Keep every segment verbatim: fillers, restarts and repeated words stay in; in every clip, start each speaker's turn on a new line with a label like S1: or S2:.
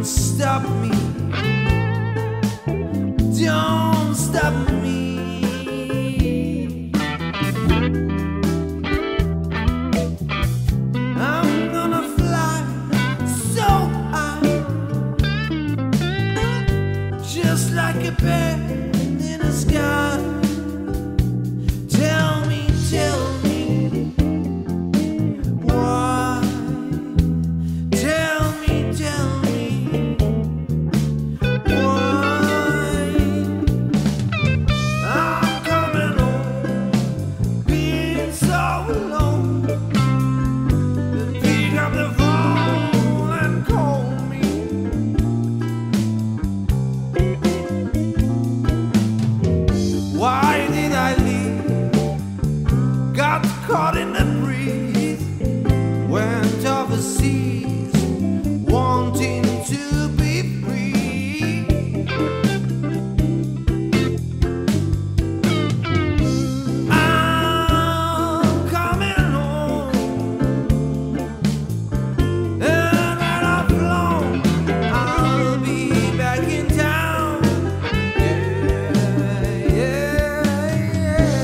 S1: stop me, don't stop me. I'm gonna fly so high, just like a bird in the sky. Tell me, tell me why. Tell me, tell me why. I'm coming home, being so alone. Pick up the phone and call me. Why did I leave? Got caught in the breeze, went overseas, wanting to be free. I'm coming home, and when I've flown, I'll be back in town. Yeah, yeah, yeah.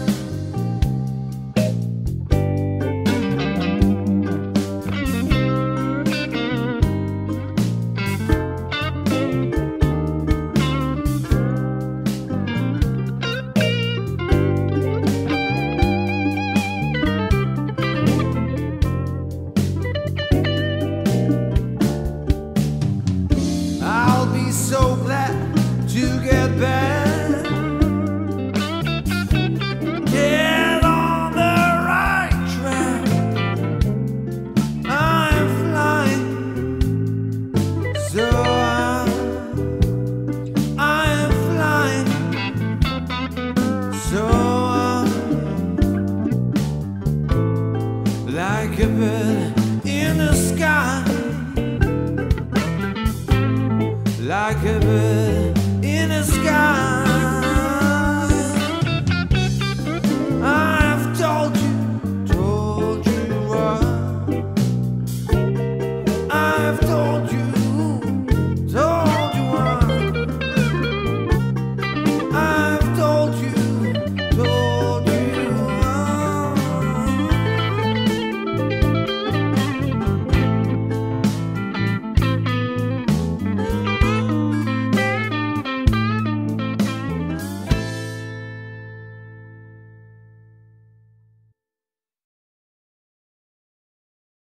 S1: I'll be so glad to get back, get on the right track. I'm flying so high, I'm flying so high, like a bird in the sky, like a bird